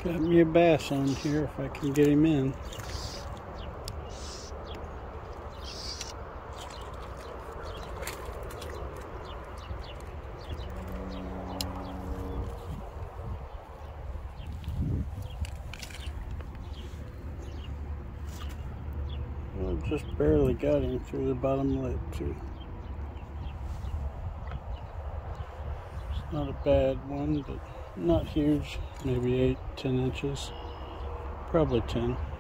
Got me a bass on here if I can get him in. Well, just barely got him through the bottom lip too. It's not a bad one, but not huge. Maybe 8-10 inches. Probably 10.